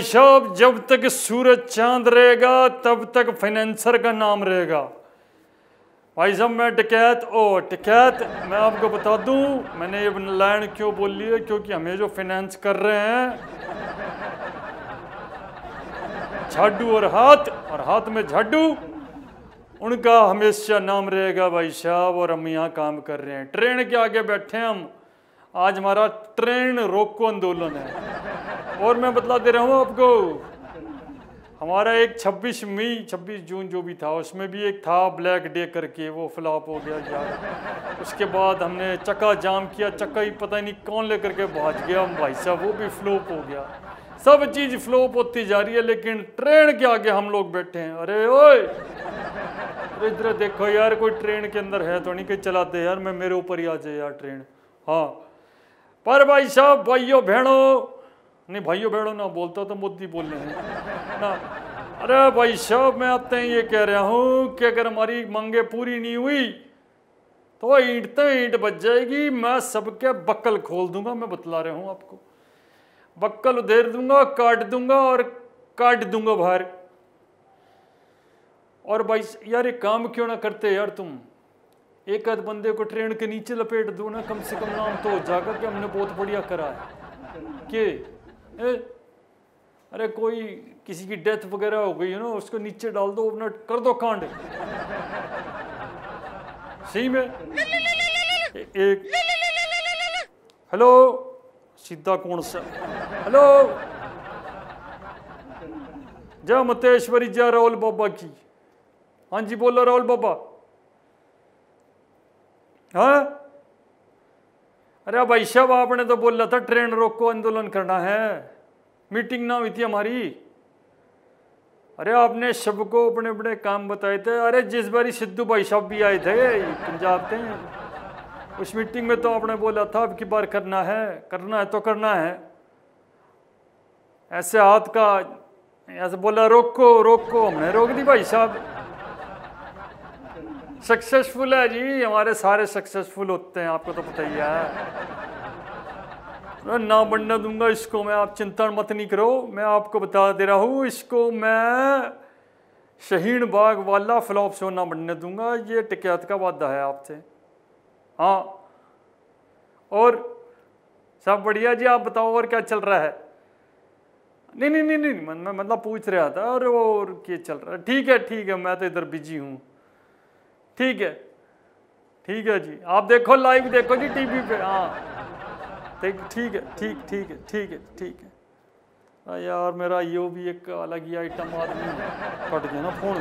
साहब, जब तक सूरज चांद रहेगा तब तक फाइनेंसर का नाम रहेगा। भाई साहब मैं टिकैत मैं आपको बता दूं, मैंने ये लाइन क्यों बोल ली है, क्योंकि हमें जो फाइनेंस कर रहे हैं, झाड़ू और हाथ में झाड़ू, उनका हमेशा नाम रहेगा भाई साहब। और हम यहाँ काम कर रहे हैं, ट्रेन के आगे बैठे हैं हम। आज हमारा ट्रेन रोको आंदोलन है। और मैं बतला दे रहा हूँ आपको, हमारा एक 26 जून जो भी था, उसमें भी एक था ब्लैक डे करके, वो फ्लॉप हो गया यार। उसके बाद हमने चक्का जाम किया, चक्का ही पता नहीं कौन लेकर के भाग गया भाई साहब, वो भी फ्लॉप हो गया। सब चीज़ फ्लॉप होती जा रही है, लेकिन ट्रेन के आगे हम लोग बैठे हैं। अरे ओए, इधर देखो यार, कोई ट्रेन के अंदर है तो नहीं कि चलाते यार, मैं मेरे ऊपर ही आ जाए यार ट्रेन। हाँ, पर भाई साहब, भाइयों बहनों, नहीं भाइयों बहनों ना बोलता तो मोदी बोल रहे हैं ना। अरे भाई साहब, मैं आते हैं ये कह रहा हूँ कि अगर हमारी मांगे पूरी नहीं हुई तो ईंट बच जाएगी। मैं सबके बक्कल खोल दूंगा, मैं बतला रहा हूँ आपको। बक्कल उधेर दूंगा, काट दूंगा और काट दूंगा बाहर। और भाई यार, ये काम क्यों ना करते यार तुम, एक आध बंदे को ट्रेन के नीचे लपेट दो ना, कम से कम नाम तो हो जाएगा कि हमने बहुत बढ़िया करा है। के अरे कोई किसी की डेथ वगैरह हो गई है ना, उसको नीचे डाल दो, अपना कर दो कांड। सही में एक हेलो, सीधा कौन सा हेलो, जय मतेश्वरी, जय राहुल बाबा की। हाँ जी बोलो राहुल बाबा। हाँ, अरे भाई साहब, आपने तो बोला था ट्रेन रोको आंदोलन करना है, मीटिंग ना हुई थी हमारी। अरे आपने सबको अपने अपने काम बताए थे। अरे जिस बारी सिद्धू भाई साहब भी आए थे पंजाब के, उस मीटिंग में तो आपने बोला था अब की बार करना है तो करना है। ऐसे हाथ का ऐसे बोला रोको, हमने रोक दी भाई साहब। सक्सेसफुल है जी, हमारे सारे सक्सेसफुल होते हैं, आपको तो पता ही है। ना बनने दूंगा इसको मैं, आप चिंता मत नहीं करो। मैं आपको बता दे रहा हूँ, इसको मैं शहीन बाग वाला फ्लॉप शो ना बनने दूंगा। ये टिकैत का वादा है आपसे। हाँ, और सब बढ़िया जी, आप बताओ और क्या चल रहा है। नहीं, मैं मतलब पूछ रहा था, और क्या चल रहा है। ठीक है, मैं तो इधर बिजी हूँ। ठीक है जी, आप देखो, लाइव देखो जी टीवी पे। हाँ ठीक है। यार मेरा यो भी एक अलग ही आइटम आदमी कट गया ना फोन।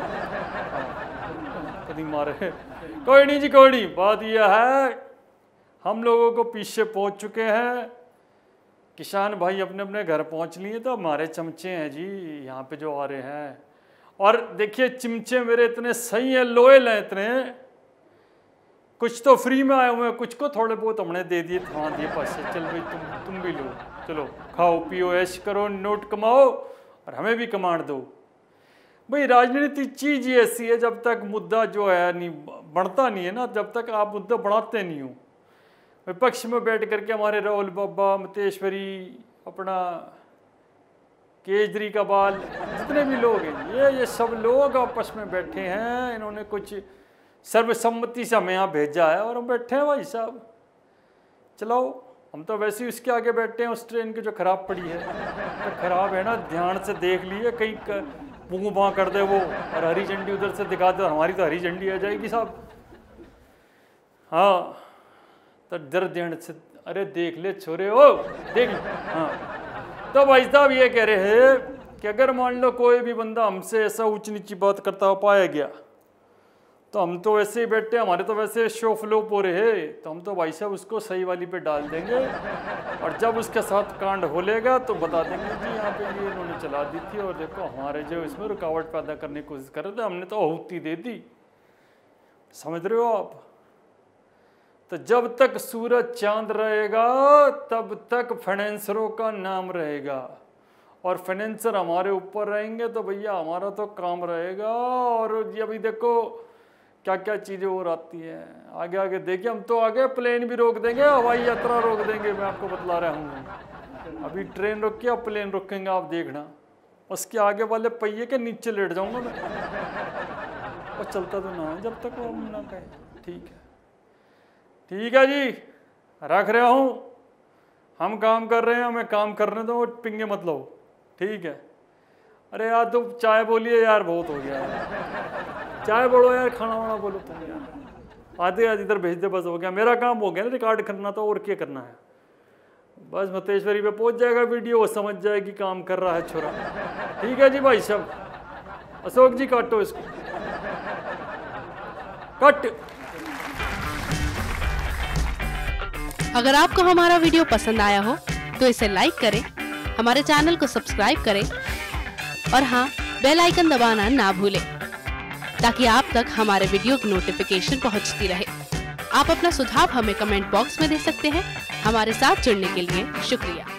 कभी मारे, कोई नहीं जी, कोई नहीं। बात यह है, हम लोगों को पीछे पहुंच चुके हैं, किसान भाई अपने अपने घर पहुंच लिए। तो हमारे चमचे हैं जी यहाँ पे जो आ रहे हैं। और देखिए चमचे मेरे इतने सही हैं, लोयल हैं इतने, कुछ तो फ्री में आए हुए हैं, कुछ को थोड़े बहुत हमने दे दिए, हाँ दिए पैसे। चल भाई तुम भी लो, चलो खाओ पियो ऐश करो, नोट कमाओ और हमें भी कमांड दो। भाई राजनीति चीज़ ही ऐसी है, जब तक मुद्दा जो है नहीं बढ़ता नहीं है ना, जब तक आप मुद्दा बढ़ाते नहीं हो। विपक्ष में बैठ करके हमारे राहुल बाबा, मतेश्वरी, अपना केजरी का बाल, जितने भी लोग हैं, ये सब लोग आपस में बैठे हैं। इन्होंने कुछ सर्वसम्मति से हमें यहाँ भेजा है और हम बैठे हैं भाई साहब। चलाओ, हम तो वैसे ही उसके आगे बैठे हैं, उस ट्रेन की जो खराब पड़ी है। तो खराब है ना, ध्यान से देख लिए, कहीं बूँ बाँ कर दे वो, और हरी झंडी उधर से दिखा दे, हमारी तो हरी झंडी आ जाएगी साहब। हाँ, तो डर ध्यान से, अरे देख ले छोरे, ओ देख ले। हाँ, तो भाई साहब ये कह रहे हैं कि अगर मान लो कोई भी बंदा हमसे ऐसा ऊंच नीची बात करता हुआ पाया गया, तो हम तो वैसे ही बैठे, हमारे तो वैसे शो फ्लोप हो रहे हैं, तो हम तो भाई साहब उसको सही वाली पे डाल देंगे। और जब उसके साथ कांड होलेगा तो बता देंगे जी यहाँ पे ये इन्होंने चला दी थी, और देखो हमारे जो इसमें रुकावट पैदा करने की कोशिश कर रहे थे, हमने तो आहुति दे दी। समझ रहे हो आप। तो जब तक सूरज चांद रहेगा तब तक फाइनेंसरों का नाम रहेगा, और फाइनेंसर हमारे ऊपर रहेंगे तो भैया हमारा तो काम रहेगा। और ये अभी देखो क्या क्या चीज़ें और आती हैं, आगे आगे देखिए, हम तो आगे प्लेन भी रोक देंगे, हवाई यात्रा रोक देंगे। मैं आपको बतला रहा हूँ, अभी ट्रेन रोक के अब प्लेन रोकेंगे, आप देखना। उसके आगे वाले पहिए के नीचे लेट जाऊंगा मैं, और चलता तो ना है जब तक वो ना कहे। ठीक है जी, रख रहा हूँ, हम काम कर रहे हैं, हमें काम करने दो, पिंगे मत लो, ठीक है। अरे यार तो चाय बोलिए यार, बहुत हो गया यार, चाय बोलो यार, खाना वाना बोलो तुम यार, आधे आज इधर भेज दे, बस हो गया, मेरा काम हो गया ना, रिकॉर्ड करना तो और क्या करना है। बस मतेश्वरी पे पहुंच जाएगा वीडियो, वो समझ जाएगी काम कर रहा है छोरा। ठीक है जी भाई साहब, अशोक जी काटो इसको, कट। अगर आपको हमारा वीडियो पसंद आया हो तो इसे लाइक करें, हमारे चैनल को सब्सक्राइब करें और हाँ, बेल आइकन दबाना ना भूलें ताकि आप तक हमारे वीडियो की नोटिफिकेशन पहुंचती रहे। आप अपना सुझाव हमें कमेंट बॉक्स में दे सकते हैं। हमारे साथ जुड़ने के लिए शुक्रिया।